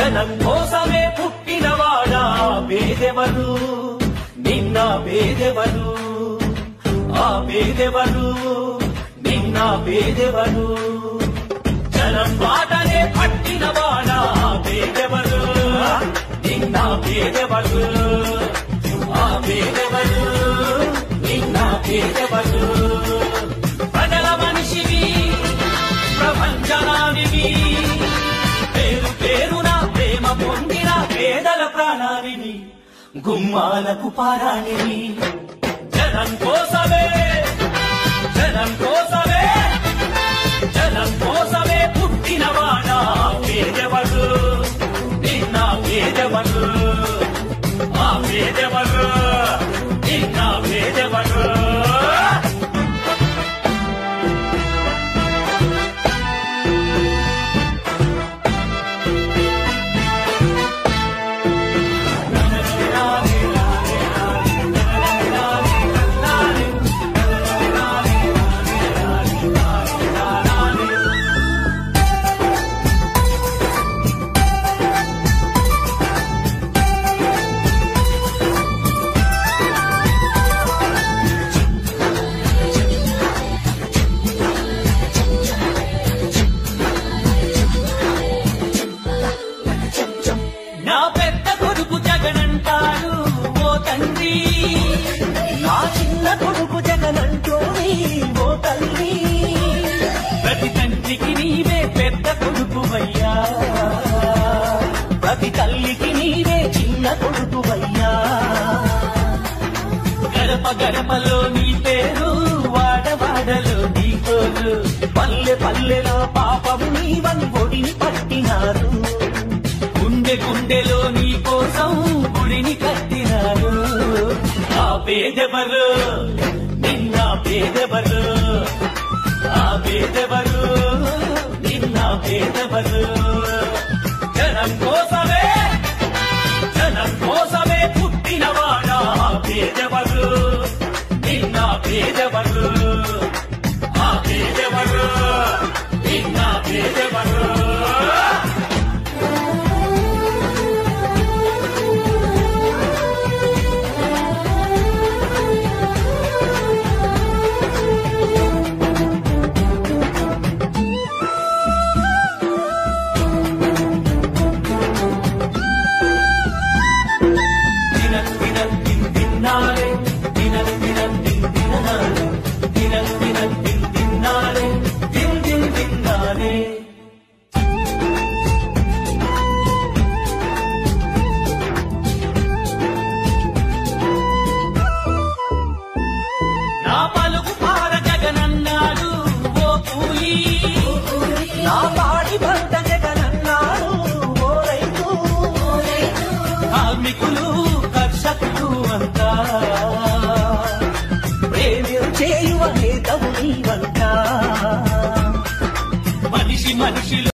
జనం కోసమే పుట్టినవాడా పేదెవరు నిన్న పేదెవరు ఆ పేదెవరు నిన్న పేదెవరు జనం బాటనే పట్టినవాడా పేదెవరు నిన్న పేదెవరు ఆ పేదెవరు నిన్న పేదెవరు ప్రజల మనిషివి ప్రపంచనానివి పేరు పేరున ప్రేమ పొందిన పేదల ప్రాణానివి గుమ్మాలకు పారానివి జనం కోసమే జనం కోసమే జనం కోసమే పుట్టినవాడా పేదెవరు నిన్న పేదెవరు ఆ పేదెవరు నిన్న పేదెవరు నా పెద్ద కొడుకు జగనంటాడు ఓ తండ్రి నా చిన్న కొడుకు జగనంటోని ఓ తల్లి ప్రతి తండ్రికి నీవే పెద్ద కొడుకువయ్యా ప్రతి తల్లికి నీవే చిన్న కొడుకువయ్యా గడప గడపలో నీ పేరు వాడవాడలో నీ కోరు పల్లె పల్లెలో పాపము నీవని ఒడిని పట్టినారు గుండె గుండెలో నీ కోసం గుడిని కట్టినారు ఆ పేదెవరు నిన్న పేదెవరు ఆ పేదెవరు నిన్న పేదెవరు జనం కోసమే పుట్టినవాడా పేదెవరు నిన్న పేదెవరు ఆ పేదెవరు నిన్న పేదెవరు నా పలుకు పార జగనన్నాడు ఓ కూలి నా పాడి పంట జగనన్నాడు ఓ రైతు కార్మికులు కర్షకులు అంతా ప్రేమ చేయువ నేతవు నీవంతా మనిషి మనిషిలో